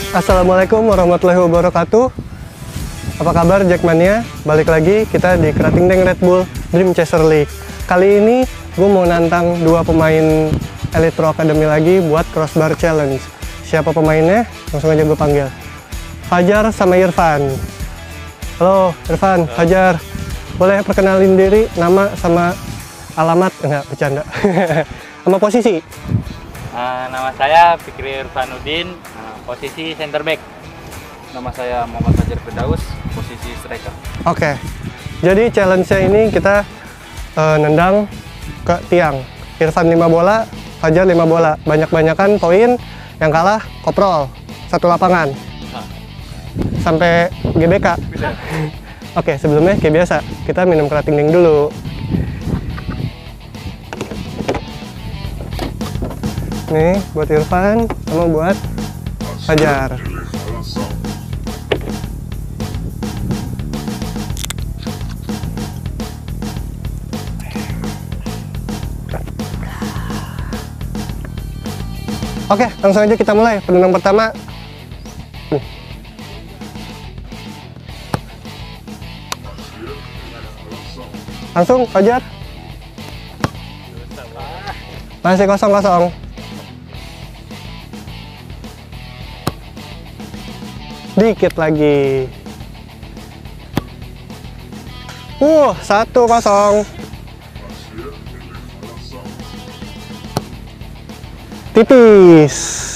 Assalamualaikum warahmatullahi wabarakatuh. Apa kabar Jackmania? Balik lagi kita di Krating Daeng Red Bull Dream Chaser League. Kali ini gue mau nantang dua pemain Elite Pro Academy lagi buat Crossbar Challenge. Siapa pemainnya? Langsung aja gue panggil. Fajar sama Irfan. Halo Irfan, Fajar. Boleh perkenalin diri, nama sama alamat? Enggak, bercanda. Sama posisi? Nama saya Fikri Irfanuddin, posisi center back. Nama saya Muhammad Fajar Firdaus, posisi striker. Oke, jadi challenge-nya ini kita nendang ke tiang. Irfan 5 bola, Fajar 5 bola. Banyak-banyakan poin, yang kalah koprol, satu lapangan. Sampai GBK. Oke, sebelumnya kayak biasa, kita minum Krating Daeng dulu. Nih, buat Irfan, sama buat Fajar. Oke, langsung aja kita mulai. Penendang pertama. Langsung, Fajar. Masih kosong-kosong. Dikit lagi. 1-0. Tipis.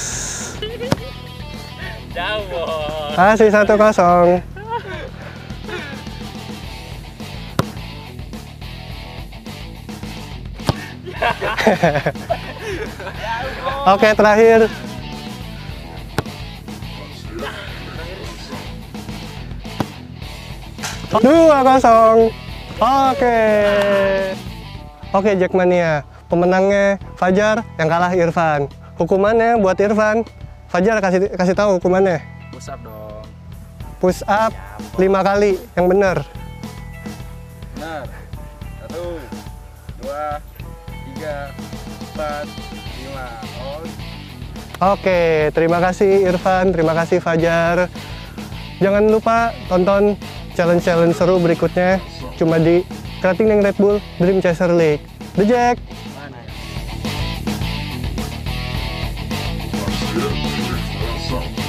Jauh. Kasih 1-0. Oke, terakhir. Dua 0. Oke, Jackmania. Pemenangnya Fajar, yang kalah Irfan. Hukumannya buat Irfan. Fajar kasih tahu hukumannya. Push up dong. Push up 5 kali, yang benar. Benar. 1, 2, 3, 4, 5. Oke, terima kasih Irfan, terima kasih Fajar. Jangan lupa tonton challenge-challenge seru berikutnya cuma di Krating Daeng Red Bull Dream Chaser League. The Jack! Mana ya?